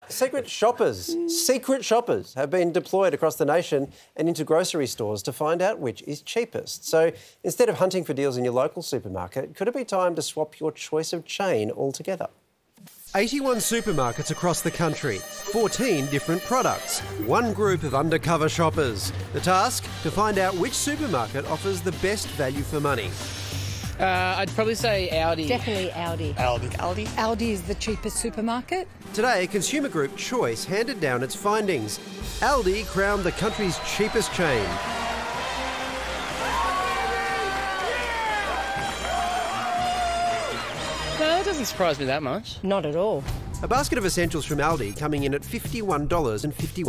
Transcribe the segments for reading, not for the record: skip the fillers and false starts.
Secret shoppers have been deployed across the nation and into grocery stores to find out which is cheapest. So instead of hunting for deals in your local supermarket, could it be time to swap your choice of chain altogether? 81 supermarkets across the country, 14 different products, one group of undercover shoppers. The task? To find out which supermarket offers the best value for money. I'd probably say Aldi. Definitely Aldi. Aldi. Aldi is the cheapest supermarket. Today, consumer group Choice handed down its findings. Aldi crowned the country's cheapest chain. No, that doesn't surprise me that much. Not at all. A basket of essentials from Aldi coming in at $51.51,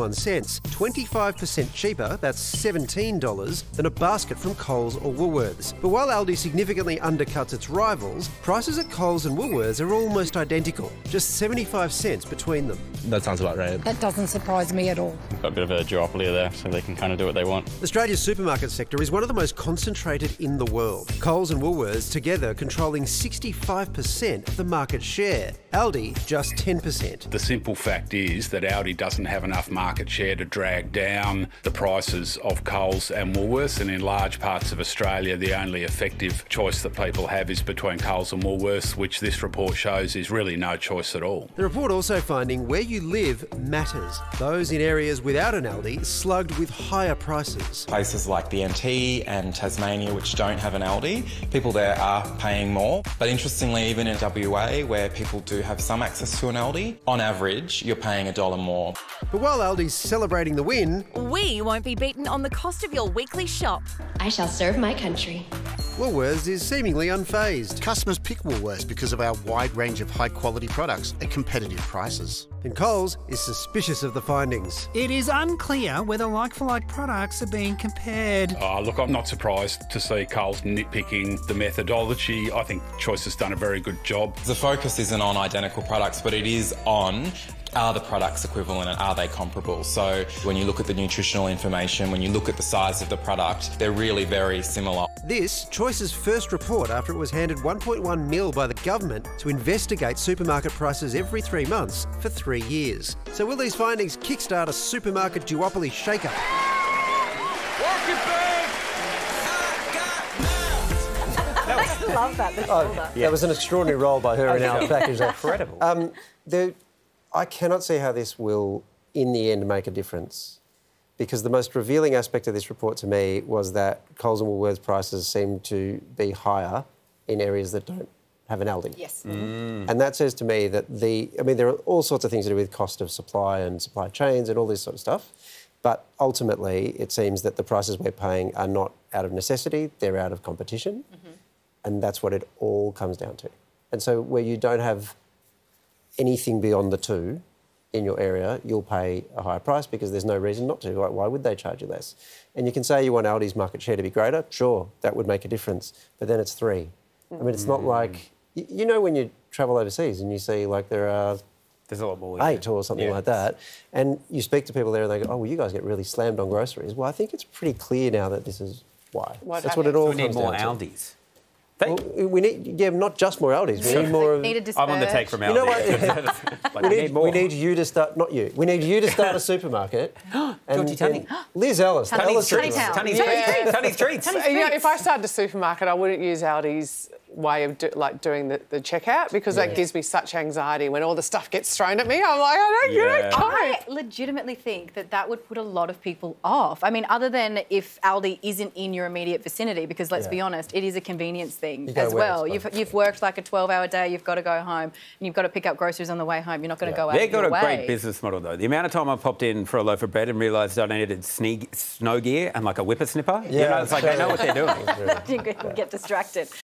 25% cheaper, that's $17, than a basket from Coles or Woolworths. But while Aldi significantly undercuts its rivals, prices at Coles and Woolworths are almost identical, just 75 cents between them. That sounds about right. That doesn't surprise me at all. Got a bit of a duopoly there, so they can kind of do what they want. Australia's supermarket sector is one of the most concentrated in the world. Coles and Woolworths together controlling 65% of the market share. Aldi just 10%. The simple fact is that Aldi doesn't have enough market share to drag down the prices of Coles and Woolworths, and in large parts of Australia the only effective choice that people have is between Coles and Woolworths, which this report shows is really no choice at all. The report also finding where you live matters. Those in areas without an Aldi slugged with higher prices. Places like the NT and Tasmania, which don't have an Aldi, people there are paying more. But interestingly, even in WA, where people do have some access to an Aldi, on average, you're paying $1 more. But while Aldi's celebrating the win, we won't be beaten on the cost of your weekly shop. I shall serve my country. Woolworths is seemingly unfazed. Customers pick Woolworths because of our wide range of high-quality products at competitive prices. And Coles is suspicious of the findings. It is unclear whether like-for-like products are being compared. Look, I'm not surprised to see Coles nitpicking the methodology. I think Choice has done a very good job. The focus isn't on identical products, but it is on, are the products equivalent and are they comparable? So when you look at the nutritional information, when you look at the size of the product, they're really very similar. This, Choice's first report after it was handed $1.1 million by the government to investigate supermarket prices every 3 months for 3 years. So will these findings kickstart a supermarket duopoly shake-up? I love that. That was an extraordinary role by her in our package. Incredible. I cannot see how this will, in the end, make a difference, because the most revealing aspect of this report to me was that Coles and Woolworths prices seem to be higher in areas that don't have an Aldi. Yes. And that says to me that there are all sorts of things to do with cost of supply and supply chains and all this sort of stuff, but ultimately it seems that the prices we're paying are not out of necessity, they're out of competition, and that's what it all comes down to. And so where you don't have anything beyond the two in your area, you'll pay a higher price because there's no reason not to. Why would they charge you less? And you can say you want Aldi's market share to be greater. Sure, that would make a difference. But then it's 3. I mean, it's not like... You know when you travel overseas and you see, like, there's a lot more. 8 or something like that, and you speak to people there and they go, oh, well, you guys get really slammed on groceries. Well, I think it's pretty clear now that this is why. That's what it all comes down to. We need more Aldis. Well, we need, not just more Aldis. We need more. I'm on the take from Aldi. You know what? we need you to start. Not you. We need you to start a supermarket. Georgie Tunny. Liz Ellis. Tunny's Treats. If I started a supermarket, I wouldn't use Aldi's way of doing the checkout, because that gives me such anxiety when all the stuff gets thrown at me. I'm like, I don't get it. I legitimately think that would put a lot of people off. I mean, other than if Aldi isn't in your immediate vicinity, because let's be honest, it is a convenience thing as well. You've worked like a 12-hour day, you've got to go home, and you've got to pick up groceries on the way home. You're not going to go out of your way. They've got a great business model, though. The amount of time I popped in for a loaf of bread and realised I needed snow gear and like a whippersnipper, it's like they know what they're doing. You can get distracted.